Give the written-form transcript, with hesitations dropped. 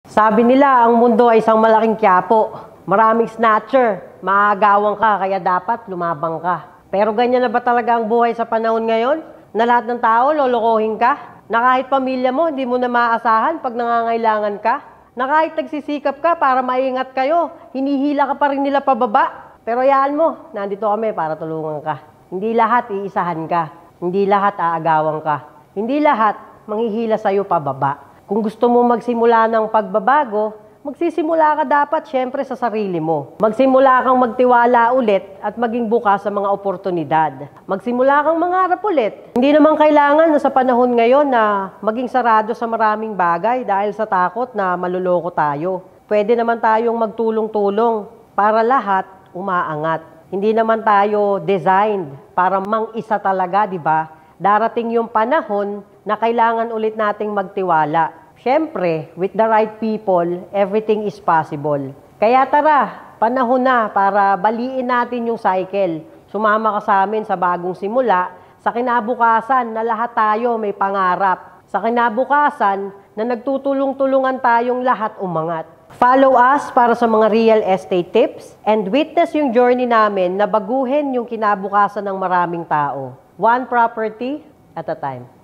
Sabi nila, ang mundo ay isang malaking quiapo. Maraming snatcher. Maagawang ka, kaya dapat lumabang ka. Pero ganyan na ba talaga ang buhay sa panahon ngayon? Na lahat ng tao, lolokohin ka? Na kahit pamilya mo, hindi mo na maaasahan pag nangangailangan ka? Na kahit nagsisikap ka para maingat kayo, hinihila ka pa rin nila pababa? Pero yaan mo, nandito kami para tulungan ka. Hindi lahat iisahan ka. Hindi lahat aagawang ka. Hindi lahat manghihila sa'yo pababa. Kung gusto mo magsimula ng pagbabago, magsisimula ka dapat syempre sa sarili mo. Magsimula kang magtiwala ulit at maging bukas sa mga oportunidad. Magsimula kang mangarap ulit. Hindi naman kailangan na sa panahon ngayon na maging sarado sa maraming bagay dahil sa takot na maluloko tayo. Pwede naman tayong magtulong-tulong para lahat umaangat. Hindi naman tayo designed para mang-isa talaga, di ba? Darating yung panahon na kailangan ulit nating magtiwala. Siyempre, with the right people, everything is possible. Kaya tara, panahon na para baliin natin yung cycle. Sumama ka sa amin sa bagong simula, sa kinabukasan na lahat tayo may pangarap. Sa kinabukasan na nagtutulong-tulungan tayong lahat umangat. Follow us para sa mga real estate tips and witness yung journey namin na baguhin yung kinabukasan ng maraming tao. One property at a time.